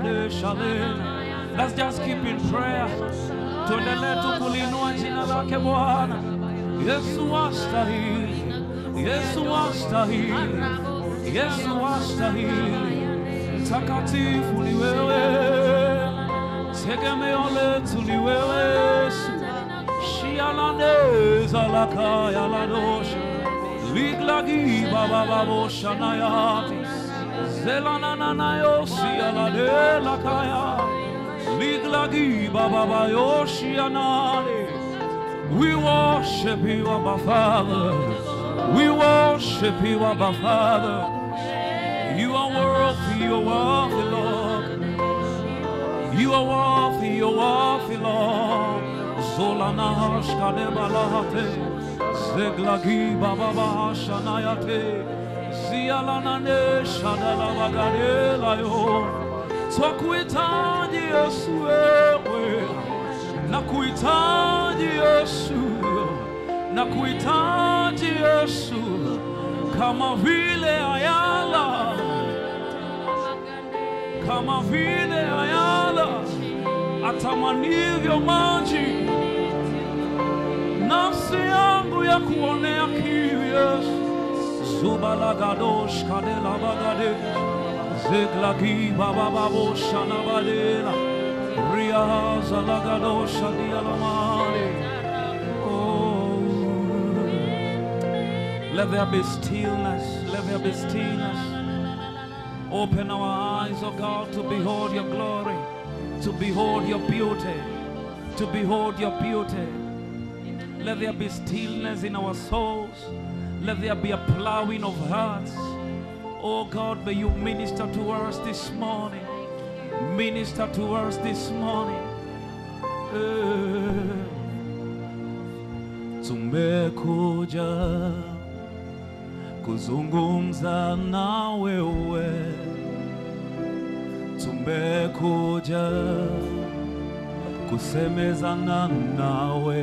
Let's just keep in prayer. Tuendelee tu kulinua jina lake Bwana. Yesu wastahili, Yesu wastahili, Yesu wastahili. Mtakatifu ni wewe, tegemeo letu ni wewe Yesu. Shialaneza lakaya ladosha, liglagi baba babosha na yati, zelana na yosi alade lakaya, liglagi baba bayoshi anale. We worship you, Abba Father. We worship you, Abba Father. You are worthy, you are worthy, Lord. You are worthy, you are worthy, Lord. Zolana hashkade balahate, zeglagi baba bahashanayate, zialana ne shadala bagade layo. Twakuhitaji Yesu wewe, nakuhitaji Yesu, nakuhitaji Yesu, kama vile ayala, kama vile ayala atamanivyo maji, nafsi yangu ya kuonea kiu Yesu. Zubalagadosh kadela bagade, zeglagi baba babosha na badela, riaza lagadosha dialamale. Oh, let there be stillness, let there be stillness. Open our eyes, oh God, to behold your glory, to behold your beauty, to behold your beauty. Let there be stillness in our souls. Let there be a plowing of hearts. Oh God, may you minister to us this morning. Minister to us this morning. Tumekuja kuzungumza na wewe, tumekuja kusemezana nawe.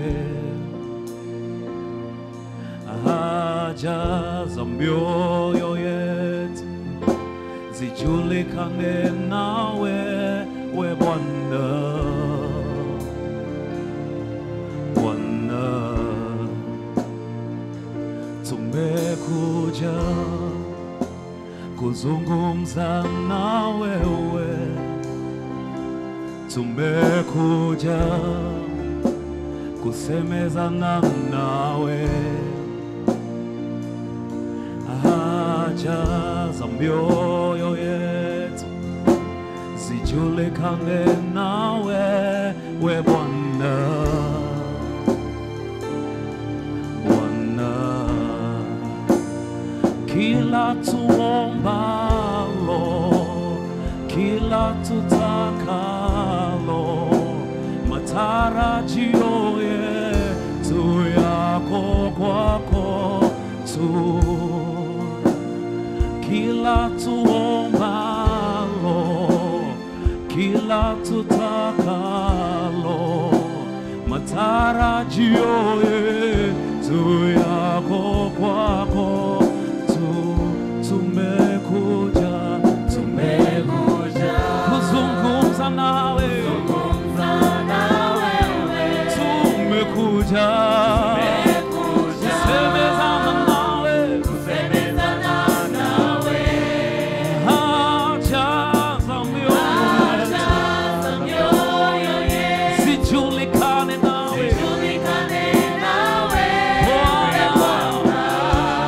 Haja za mioyo yetu zijulikane nawe, we Bwana. Bwana, tumekuja kuzungumza na wewe, tumekuja kusemezana nawe. Haja za mioyo yetu zijulikane nawe, we Bwana. Bwana, kila tuombalo, kila tutakalo, matarajio yetu yako kwako tu. Kila tuombalo, kila tutakalo, matarajio yetu yako kwako tu. Tumekuja, tumekuja kuzungumza nawe, tumekuja kusemezana nawe. Haja za mioyo zijulikane nawe. Bwana,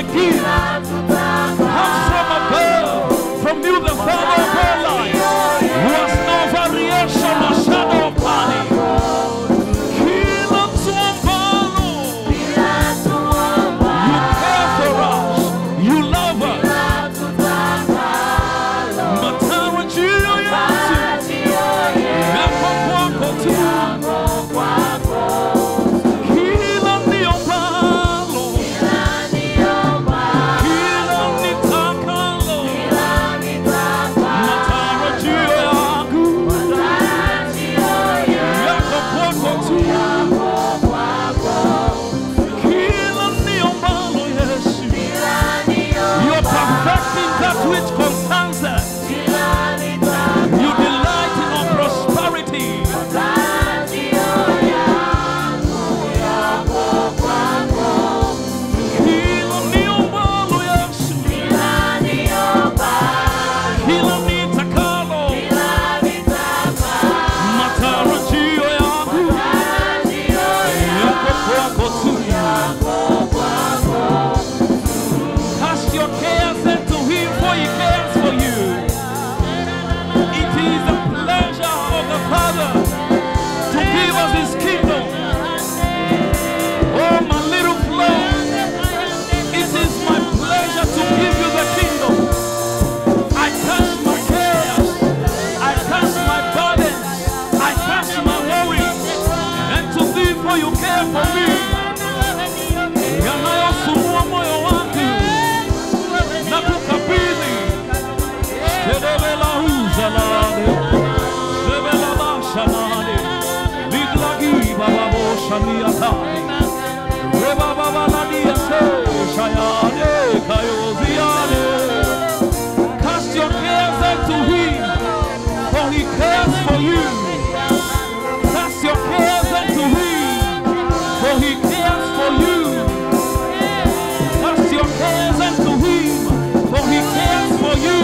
gift comes from above, from you the Father of all life, who has no variation or shadow of turning. Kila tuombalo, you care for us, you love us. Matarajio yetu yako kwako tu. Kila niombalo, kila nitakalo, matarajio yangu yako kwako tu. Kila niombalo Yesu, you are perfecting that which concerns us. You delight in our prosperity. Kila niombalo Yesu, kila nitakalo, matarajio yangu yako kwako tu. Cast your cares into Him, for He cares for you. It is the pleasure of the Father to give us His kingdom. Oh, my little flock, it is my pleasure to give you the kingdom. I cast my cares, I cast my burdens, I cast my worries, and to Thee, for you care for me. Yanayosumbua moyo wangu na kukabidhi. Shkedebela uzalade, shkedebela bashanade, liglagi bababo shaniatade, rebababaladia se shayade kayoziade. Cast your cares unto Him, for He cares for you. Cast your cares unto Him, for He cares for you. Cast your cares unto Him, for He cares for you.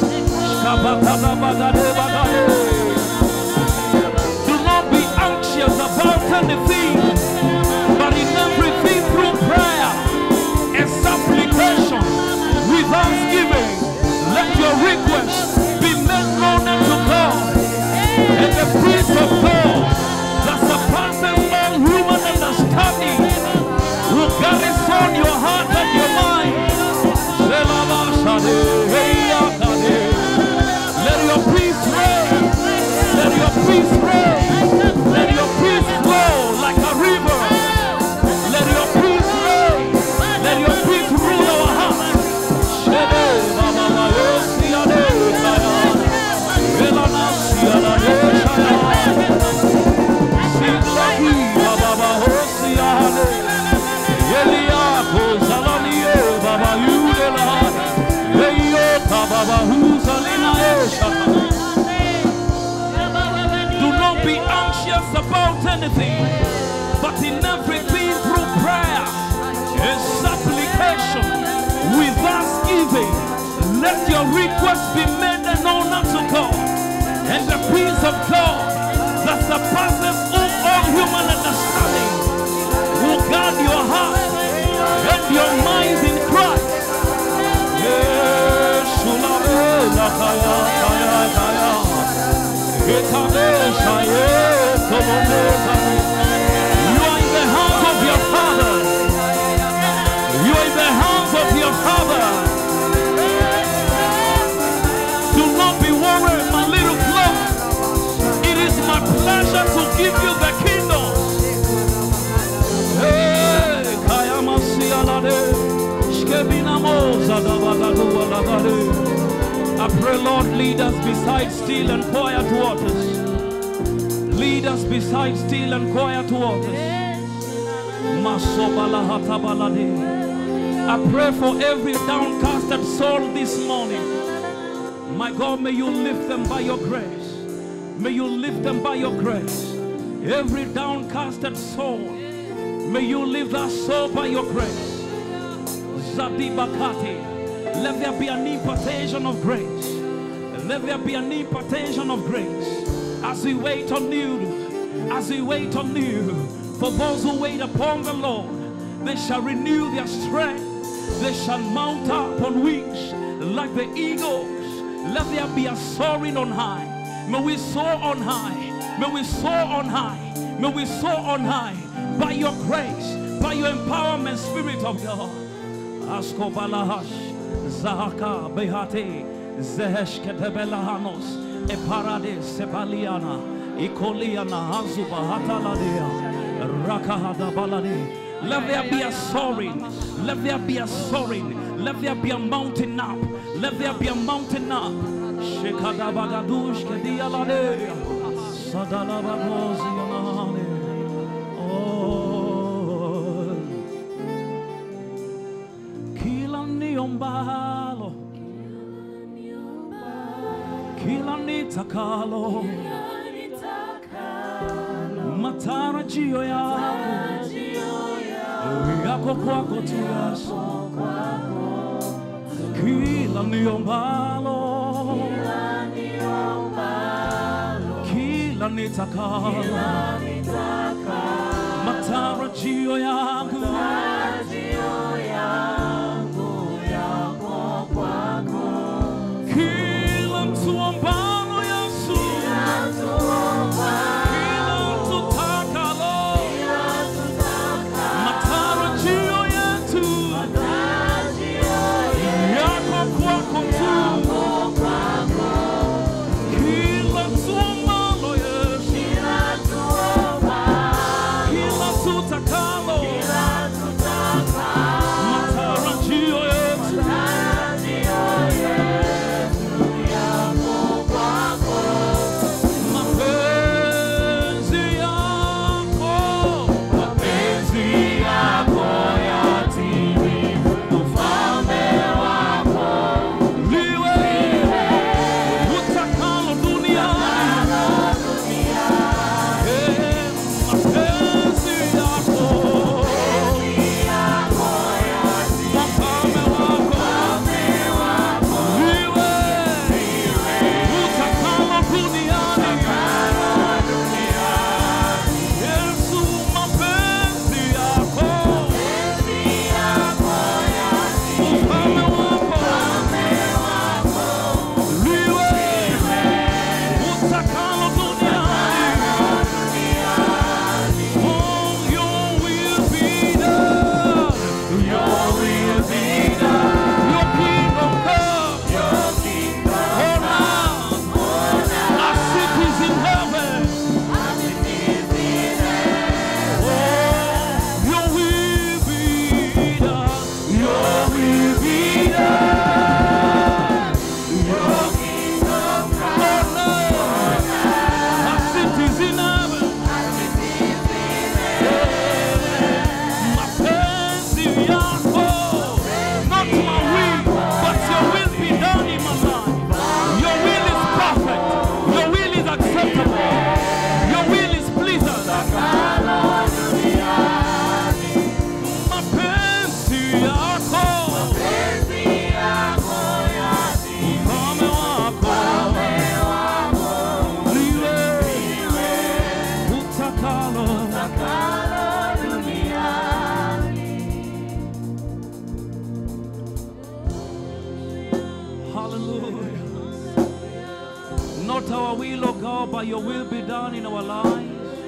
Do not be anxious about anything, but in everything through prayer and supplication with thanksgiving, let your requests be made known unto God. And the peace of God that surpasses all human understanding will garrison your heart and your mind. Let your peace reign. Let your peace reign. Let your peace flow like a river. Let your peace reign. Let your peace rule our hearts. Do not be anxious about anything, but in everything through prayer and supplication with thanksgiving, let your requests be made known unto God. And the peace of God that surpasses all human understanding will guard your heart and your minds in Christ. You are in the hands of your Father. You are in the hands of your Father. Do not be worried, my little flock. It is my pleasure to give you the kingdom. I pray, Lord, lead us beside still and quiet waters. Lead us beside still and quiet waters. I pray for every downcasted soul this morning. My God, may you lift them by your grace. May you lift them by your grace. Every downcasted soul, may you lift that soul by your grace. Zadibakati. Let there be an impartation of grace. Let there be an impartation of grace. As we wait on you, as we wait on you, for those who wait upon the Lord, they shall renew their strength. They shall mount up on wings like the eagles. Let there be a soaring on high. May we soar on high. May we soar on high. May we soar on high. By your grace, by your empowerment, Spirit of God. Asko balahash, Zahaka behate, Zeheshke belahanos, Eparade sebaliana, Ikoliana hazuba hataladea, Rakahada balade. Let there be a soaring. Let there be a soaring. Let there be a mountain up. Let there be a mountain up. Shekada bagadush kedialade, Sadala bagozianane. Oh, kila niombalo, kila nitakalo, matarajio yako kwako tu Yesu. Kila niombalo, kila nitakalo, matarajio yangu yako kwako. Kila tuombalo Yesu, kila tutakalo, matarajio yetu yako kwako tu. Kila tuombalo Yesu, kila tutakalo, matarajio yetu Not our will, O God, but your will be done in our lives,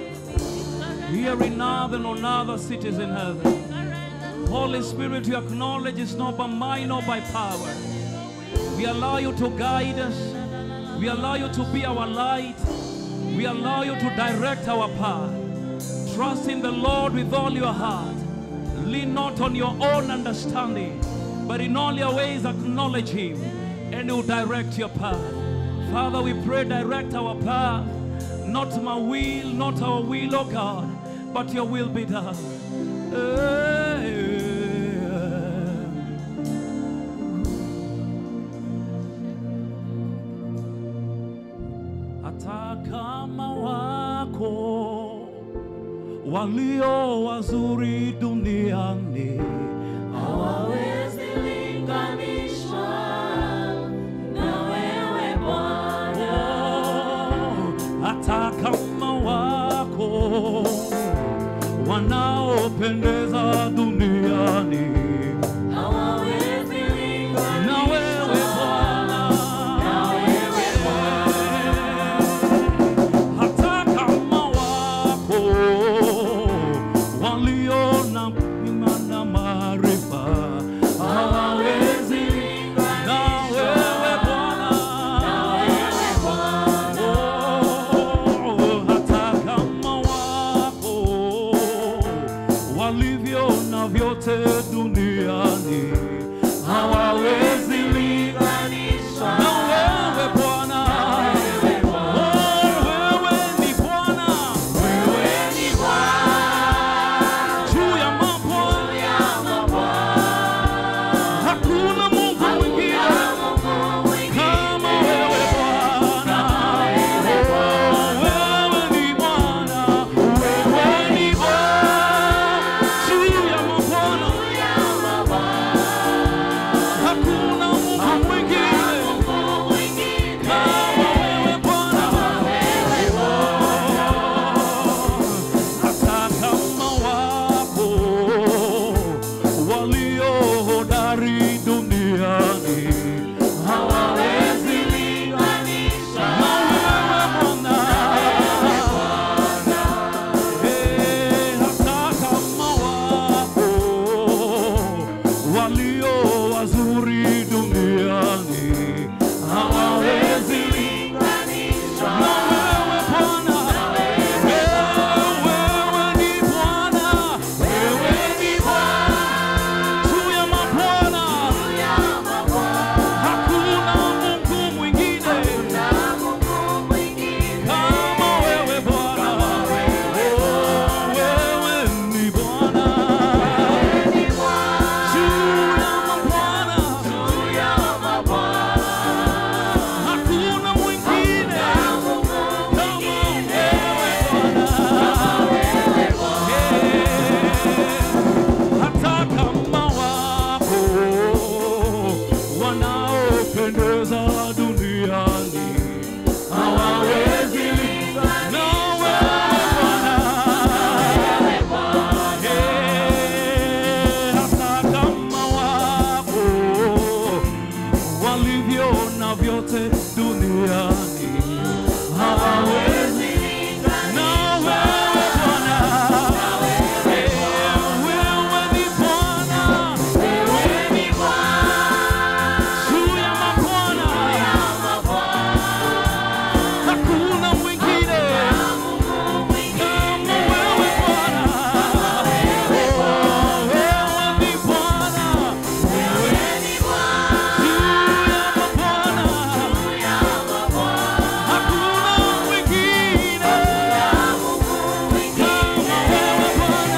here in earth and on other cities in heaven. Holy Spirit, we acknowledge it's not by might nor by power. We allow you to guide us. We allow you to be our light. We allow you to direct our path. Trust in the Lord with all your heart. Lean not on your own understanding, but in all your ways acknowledge him, and he will direct your path. Father, we pray, direct our path. Not my will, not our will, oh God, but your will be done. Hata kama wako walio wazuri duniani hawawezi linganishwa na wewe Bwana. Hata kama wako wanaopendeza duniani pendeza duniani hawawezi linganishwa na wewe Bwana. Hata kama wako walivyo na vyote duniani hawawezi na wewe Bwana. Wewe ni Bwana, juu ya mabwana, hakuna mwingine kama wewe Bwana. Wewe ni Bwana, juu ya mabwana, hakuna mwingine kama wewe Bwana.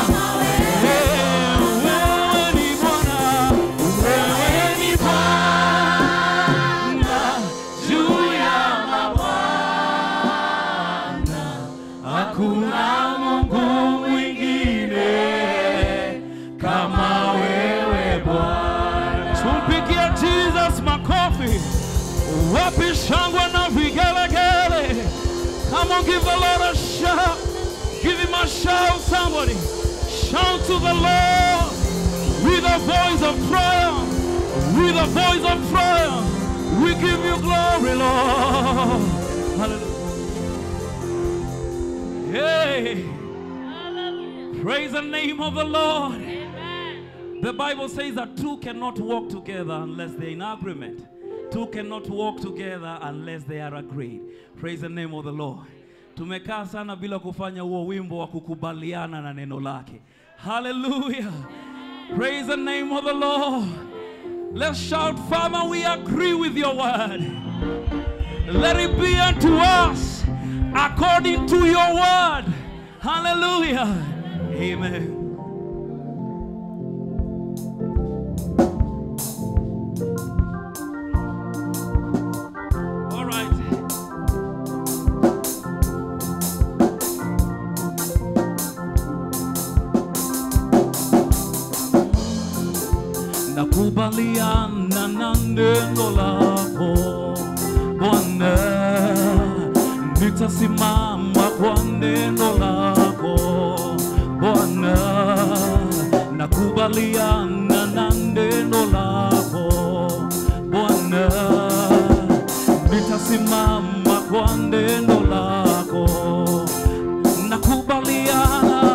Wewe ni Bwana, juu ya mabwana, hakuna Mungu mwingine kama wewe Bwana. Tumpigie Jesus makofi, wapi shangwe na vigelegele. Come on, give the Lord a shout. Give him a shout, somebody. Shout to the Lord with a voice of triumph. With a voice of triumph. We give you glory, Lord. Hallelujah. Hey. Praise the name of the Lord. The Bible says that two cannot walk together unless they're in agreement. Two cannot walk together unless they are agreed. Praise the name of the Lord. Tumekaa sana bila kufanya huo wimbo wa kukubaliana na neno lake. Hallelujah. Praise the name of the Lord. Let's shout, Father, we agree with your word. Let it be unto us according to your word. Hallelujah. Amen. All right. Nakubaliana na neno lako Bwana, nitasimama kwa neno lako Bwana. Nakubaliana na neno lako Bwana, nitasimama kwa neno lako. Nakubaliana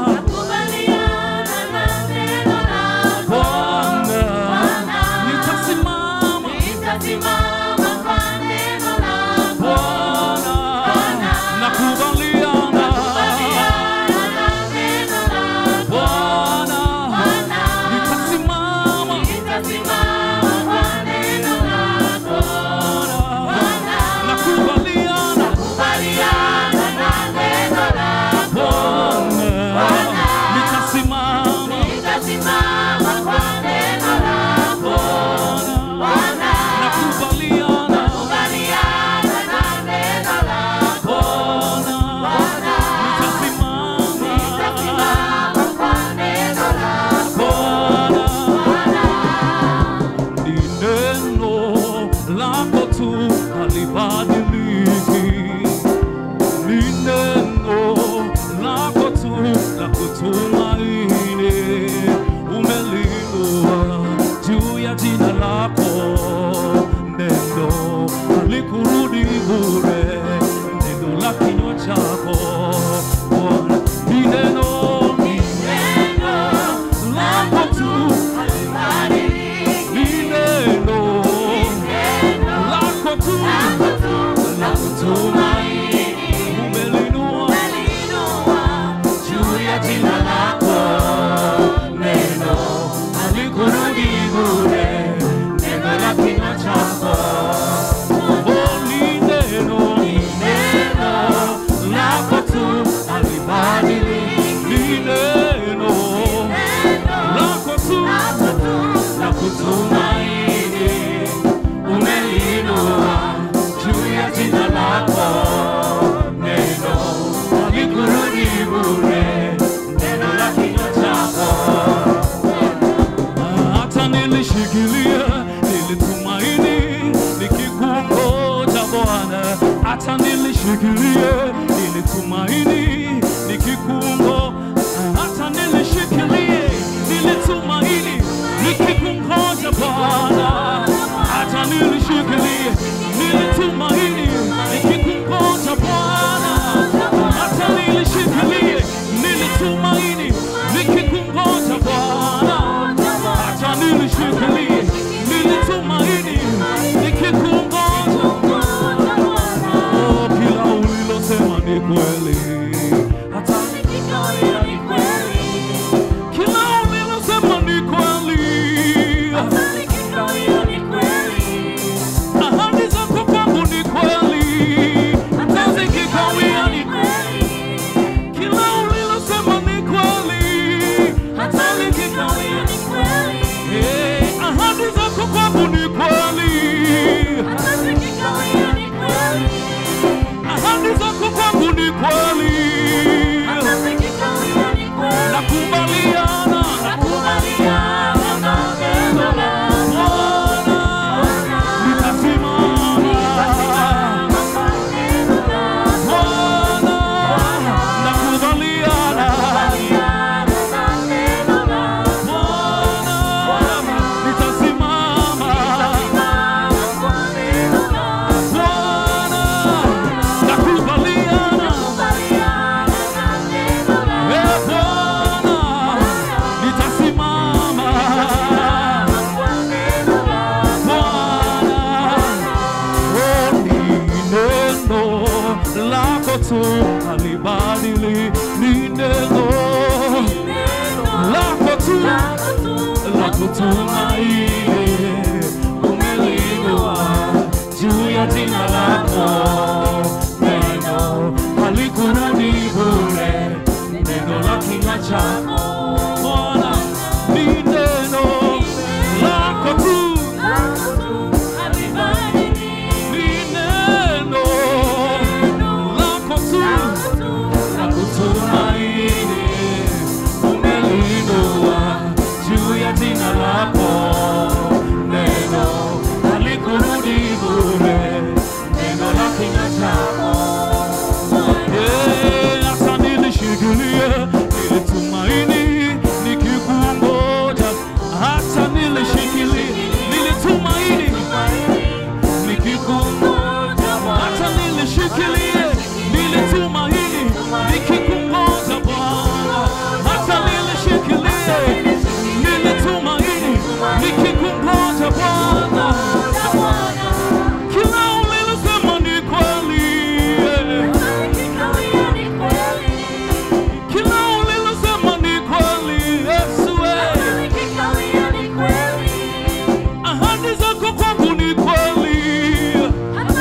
nilishikilia, nilitumaini nilishikilie, nilitumaini nikikungo, hata nilishikilie, nilitumaini nikikungoja Bwana, hata nilishikilie, nilitumaini nikikungoja Bwana, hata nilishikilie, nilitumaini nikikungoja Bwana, hata nilishikilie, nilitumaini nikikungoja Bwana. Oh, kila ulilosema ni kweli, hata nikikawia ni kweli. Kila ulilosema ni kweli, hata nikikawia ni kweli. Ahadi zako kwangu ni kweli, hata nikikawia ni kweli. Kila ulilosema ni kweli, hata nikikawia ni kweli. Ahadi zako kwangu ni kweli, hata nikikawia ni kweli. Ahadi zako kwangu ni kweli, hata nikikawia ni kweli. Nakubaliana, nakubaliana na neno la Bwana, nitasimama kwa neno la Bwana, nakubaliana na neno la Bwana, nitasimama kwa neno la Bwana, nakubaliana na neno la Bwana, nitasimama kwa neno la Bwana. Oh, ni neno lako tu halibadili, ni neno lako tu la kutumaini, umelindwa juu ya jina lako. Neno halikurudi bure, neno la kinywa chako Bwana, ni neno lako tu, ni neno lako tu la kutumaini, umelindwa juu ya jina lako. Neno halikurudi bure, neno la kinywa chako. Hata nilishikilie, nilitumaini nikikungoja, hata nilishikilie, nilitumaini nikikungoja, hata nilishikilie, nilitumaini nikikungoja Bwana, hata nilishikilie, nilitumaini nikikungoja Bwana. Kila ulilosema ni kweli, kila ulilosema ni kweli, Yesu. Ahadi zako kwangu ni kweli,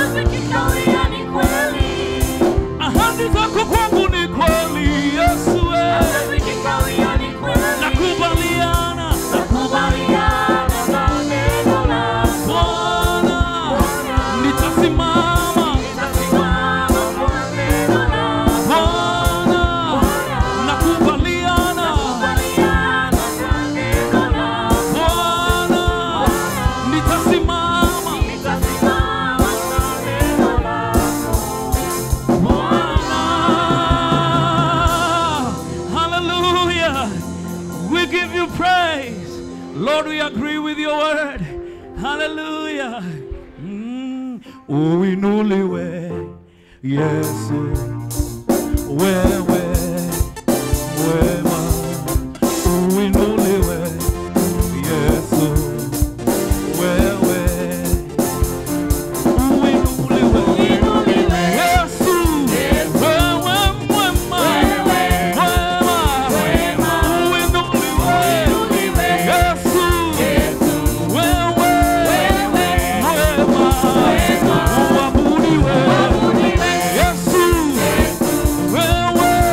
ahadi zako kwangu ni kweli, Yesu. Nakubaliana, nakubaliana na neno la Bwana, nitasimama kwa neno la Bwana, nakubaliana na neno la Bwana, nitasimama kwa neno la Bwana. Hallelujah. We give you praise. Lord, we agree with your word. Hallelujah. Uinuliwe Yesu, wewe wema. Uinuliwe Yesu, wewe. Uinuliwe Yesu, wewe mwema. Uinuliwe Yesu, wewe mwema. Uabudiwe Yesu, wewe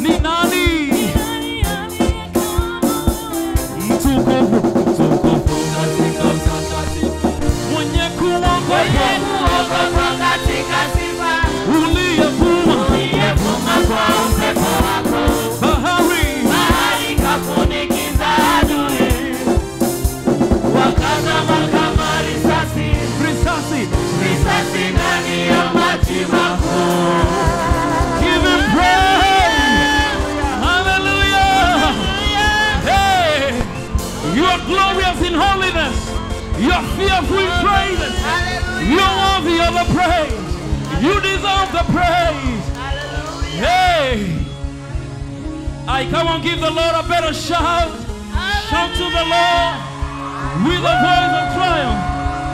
Ni nani? Nani aliye kama wewe? Mtukufu, mtukufu, Katika utakatifu, mwenye kuogopa, mwenye kuogopa katika sifa, uliyevuma uliyevuma kwa upepo wako, bahari, bahari kakunikiza adui, wakazama kama risasi, risasi. risasi ndani ya maji makuu. Give him praise. Hallelujah. Hey, you are glorious in holiness. You are fearful in praises. You are worthy of the praise. You deserve the praise. Hey, I come on, give the Lord a better shout. Shout to the Lord with a voice of triumph.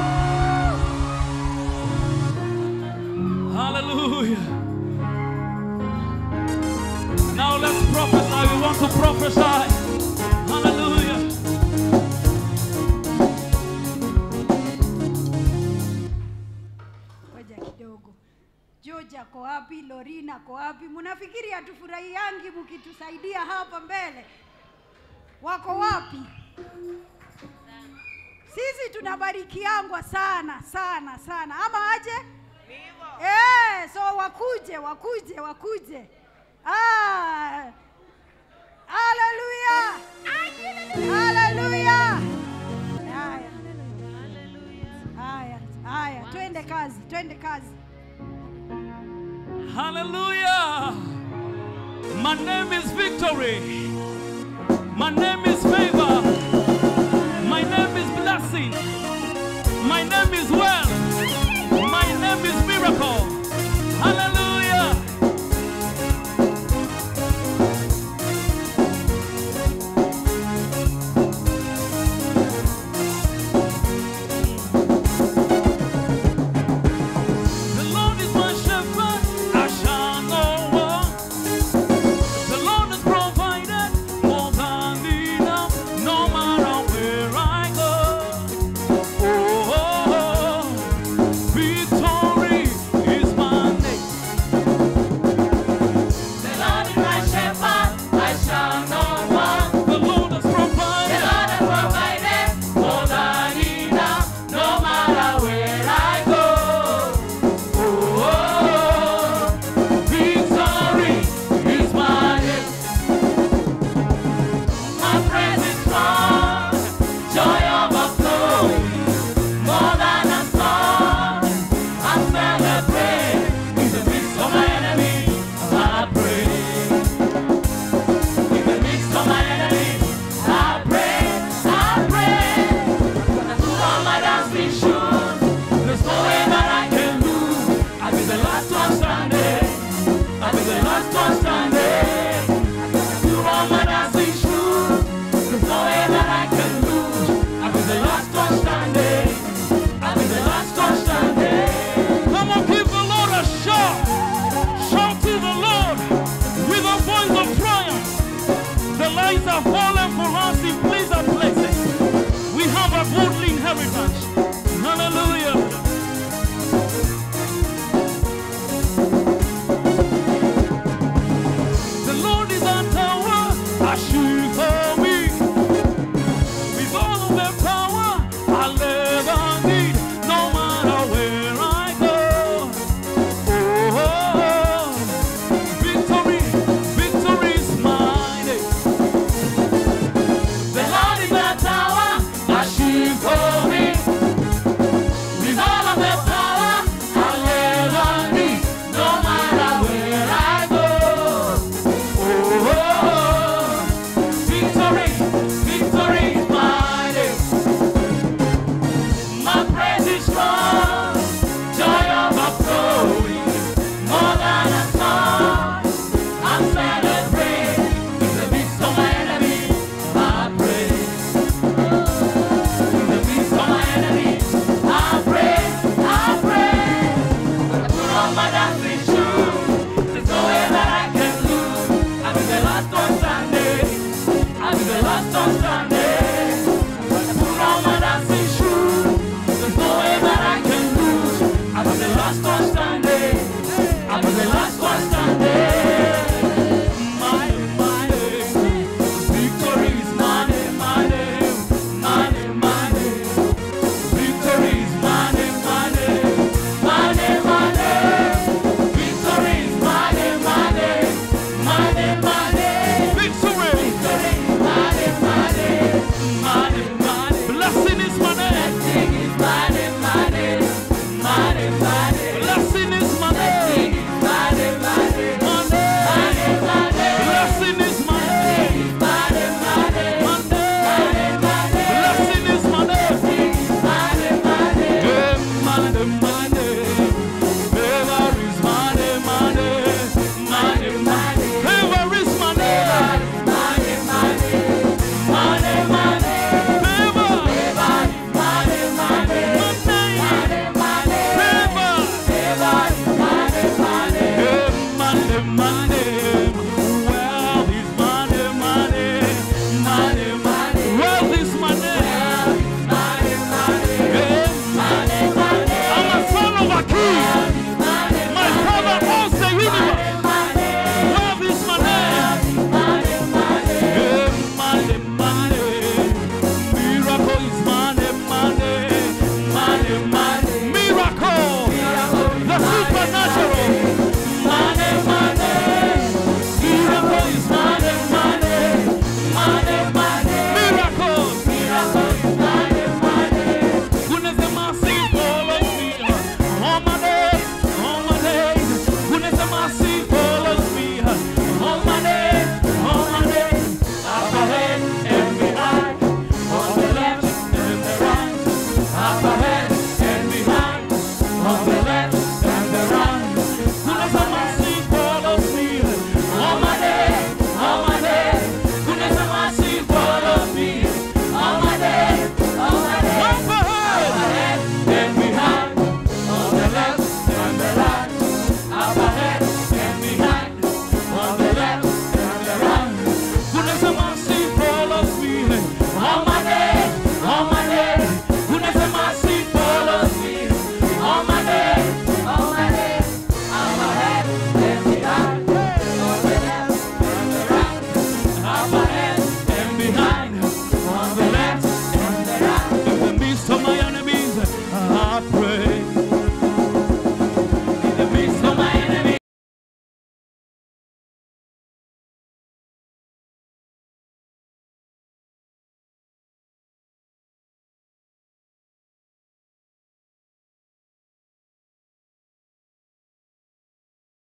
Hallelujah. Now let's prophesy. We want to prophesy. Hallelujah. Ngoja kidogo. George ako wapi? Lorina ako wapi? Mnafikiri hatufurahiangi mkitusaidia hapa mbele? Wako wapi? Sisi tunabarikiangwa sana sana sana. Ama aje? So wakuje. Hallelujah. Hallelujah. Haya, twende kazi. Hallelujah. My name is Victory. My name is Favor. My name is Blessing. My name is Wealth. My name is Miracle. Hallelujah. The Lord is my shepherd, I shall not want. The Lord has provided more than enough, no matter where I go. Oh, victory is my name. The Lord is my shepherd, I shall not want. The Lord has The provided. Lord has provided more than enough, no matter where I go. Oh, victory is my name. My praise is strong, joy overflowing, more than a song. I'm celebrating in the midst of my enemies. I pray. In the midst of my enemies, I pray. Gonna put on my dancing shoes. There's no way that I can lose. I'll be the last one standing. I'll be the last one standing. Put on my dancing shoes. There's no way that I can lose. I'll be the last one standing. I'll be the last one standing. Come on, give the Lord a shout. Shout to the Lord with a voice of triumph. The lines are fallen for us in pleasant places. We have a goodly inheritance. Hallelujah. The Lord is our tower, a shield for me. With all of the power I'll ever need, no matter where I go. Oh, victory is mine. The Lord is my tower, a shield for me. With all of the power I'll ever need, no matter where I go. Oh, victory is mine. My praise is strong, joy overflowing, more than a song. I'm celebrating in the midst of my enemies. I pray. In the midst of my enemies, I pray. I put on my dancing shoes. There's no way that I can lose. I'll be the last one standing. I'll be the last one standing.